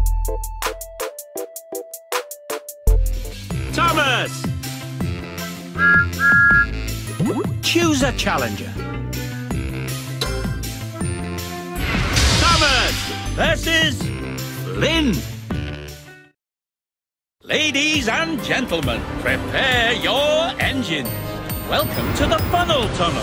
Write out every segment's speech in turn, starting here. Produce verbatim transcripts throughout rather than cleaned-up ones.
Thomas! Choose a challenger. Thomas versus Flynn. Ladies and gentlemen, prepare your engines. Welcome to the funnel tunnel.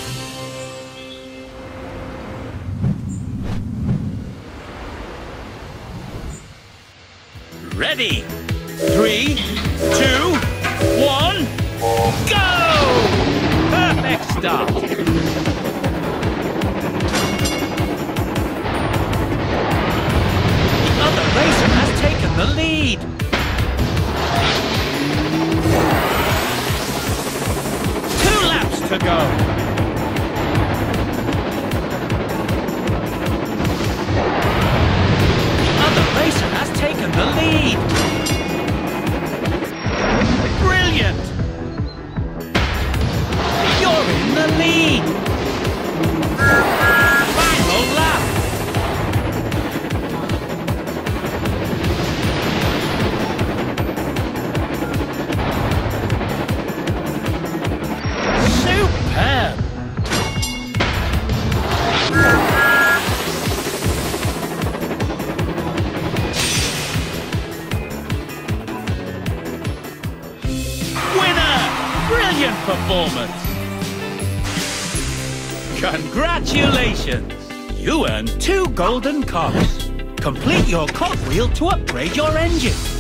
Ready? Three, two, one, go! Perfect start. The other racer has taken the lead. Two laps to go. The other racer has taken the lead. Brilliant! You're in the lead! Final lap! Superb! Brilliant performance! Congratulations! You earned two golden cogs. Complete your cogwheel to upgrade your engine.